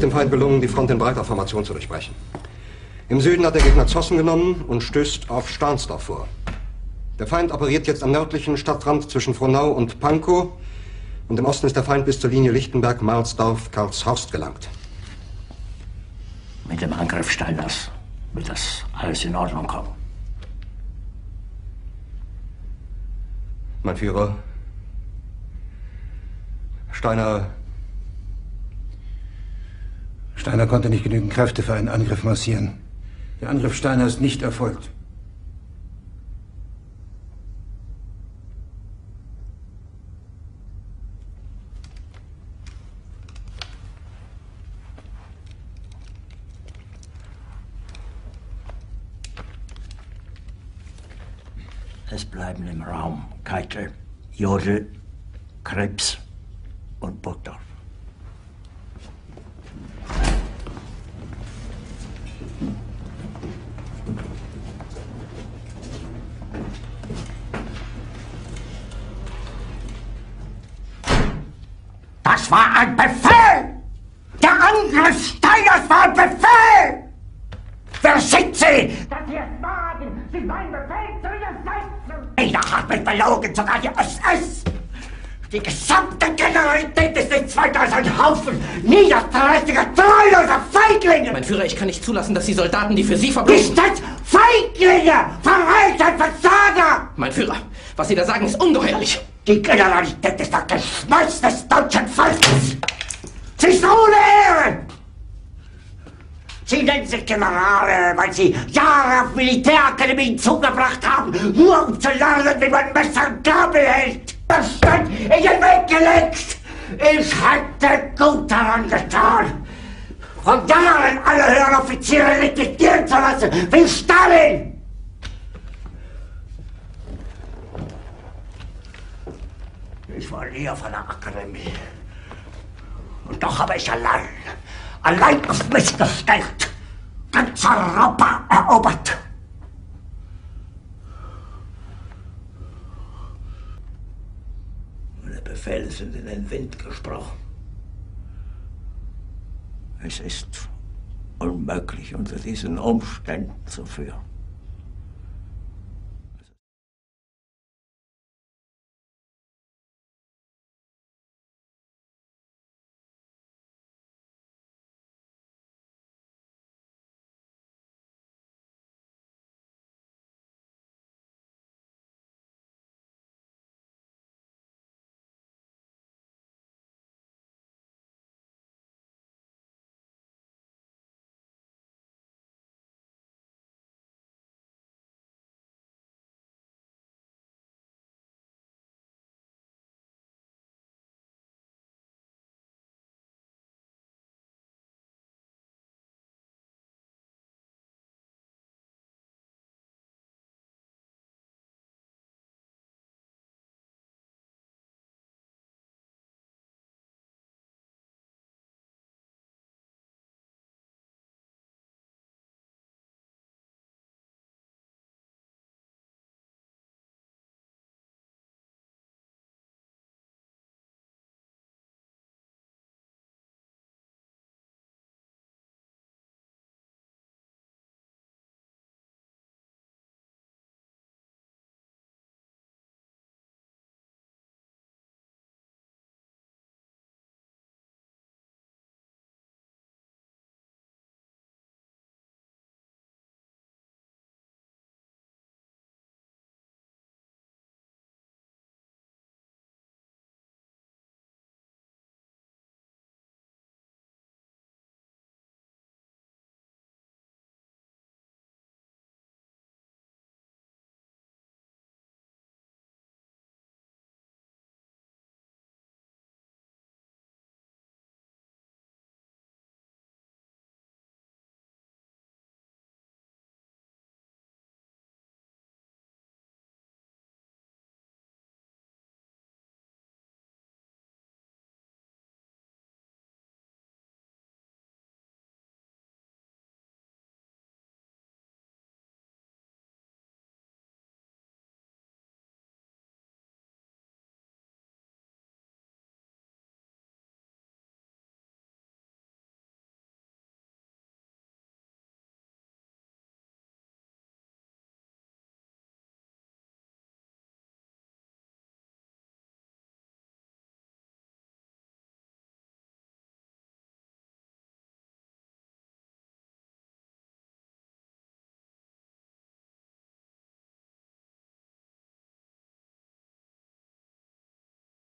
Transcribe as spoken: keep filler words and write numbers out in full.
ist dem Feind gelungen, die Front in breiter Formation zu durchbrechen. Im Süden hat der Gegner Zossen genommen und stößt auf Stahnsdorf vor. Der Feind operiert jetzt am nördlichen Stadtrand zwischen Frohnau und Pankow. Und im Osten ist der Feind bis zur Linie Lichtenberg-Marsdorf-Karlshorst gelangt. Mit dem Angriff Steiners wird das alles in Ordnung kommen. Mein Führer, Steiner... Steiner konnte nicht genügend Kräfte für einen Angriff massieren. Der Angriff Steiner ist nicht erfolgt. Es bleiben im Raum Keitel, Jodl, Krebs und Burgdorf. Das war ein Befehl! Der Angriff Steiners war ein Befehl! Wer sind Sie, dass Sie es wagen, sich meinen Befehl zu widersetzen? Jeder hat mich belogen, sogar die S S! Die gesamte Generalität ist nichts weiter als ein Haufen niederträchtiger, treuloser Feiglinge! Mein Führer, ich kann nicht zulassen, dass die Soldaten, die für Sie verblosen... Nicht als Feiglinge! Verreiter, Versager! Mein Führer, was Sie da sagen, ist ungeheuerlich! Die Generalität ist das Geschmeiß des deutschen Volkes! Sie ist ohne Ehre! Sie nennen sich Generale, weil Sie Jahre auf Militärakademien zugebracht haben, nur um zu lernen, wie man Messer und Gabel hält! Verstand in den Weg gelegt! Ich hätte gut daran getan, von Jahren alle höheren Offiziere liquidieren zu lassen, wie Stalin! Ich war nie auf einer Akademie. Und doch habe ich allein, allein auf mich gestellt, ganz Europa erobert. Meine Befehle sind in den Wind gesprochen. Es ist unmöglich, unter diesen Umständen zu führen.